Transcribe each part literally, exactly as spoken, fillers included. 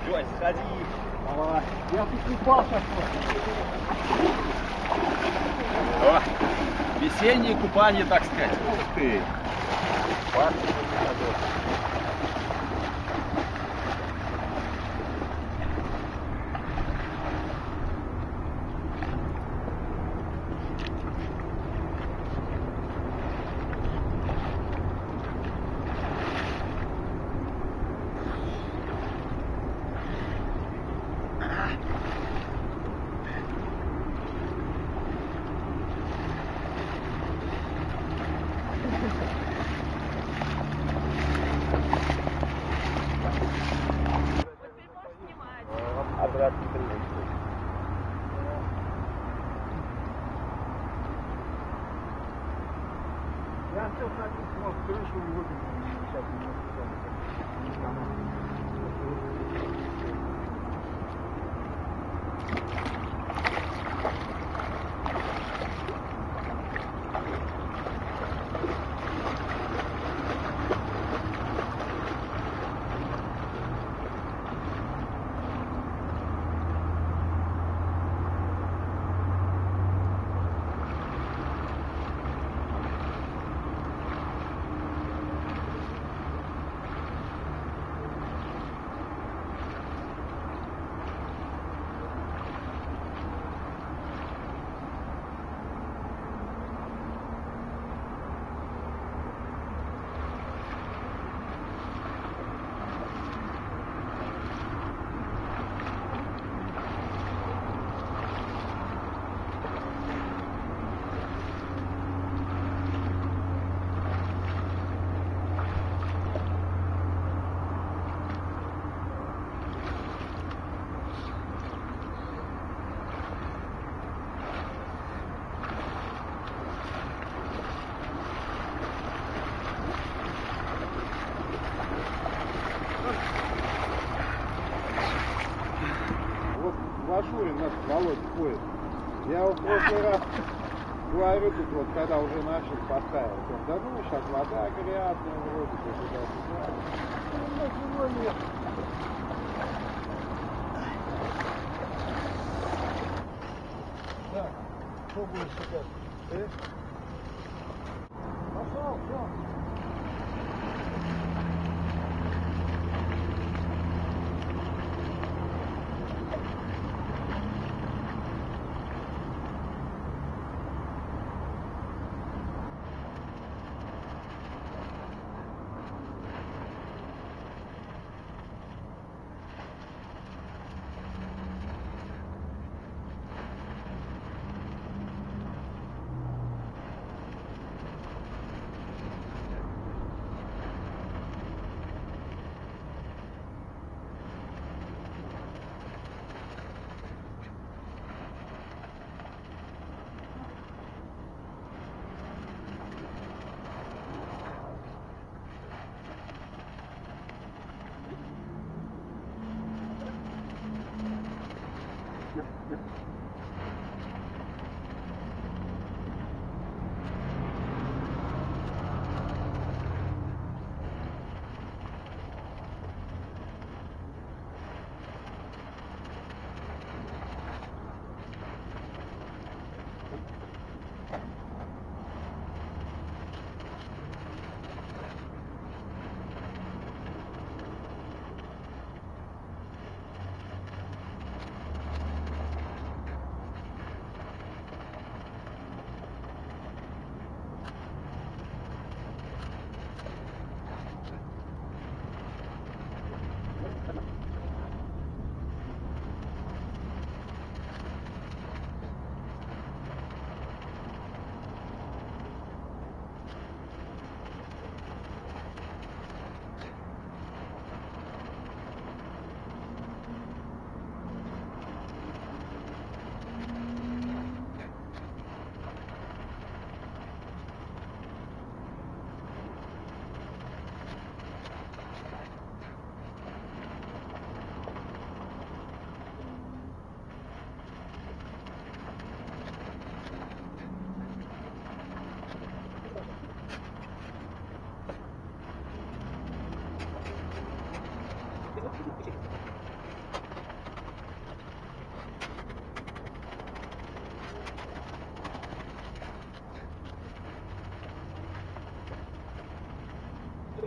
Ой, сходи. Давай. Я тут купался. О, весеннее купание, так сказать. Ух ты. Я хотел садиться вот в крышу и выпить. Сейчас Лашурин наш Володя ходит. Я его в прошлый раз говорю, тут вот, когда уже начал поставил, он, да ну, сейчас вода грязная, вроде бы туда-сюда. Ну, ничего нет. Так, что будешь сейчас? Э? Пошел, все.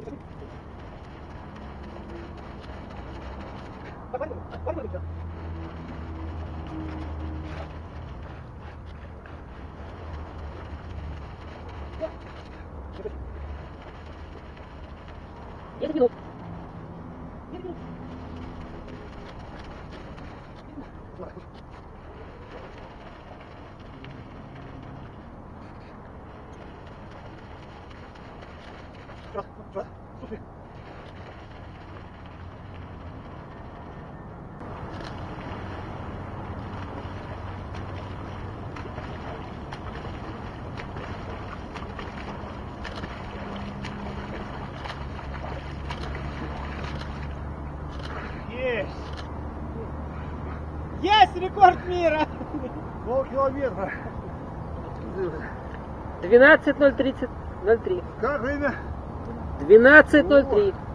десять минут. Раз, два, слушай. Есть! Есть рекорд мира! Полкилометра. двенадцать ноль тридцать ноль три. Как время? двенадцать ноль три.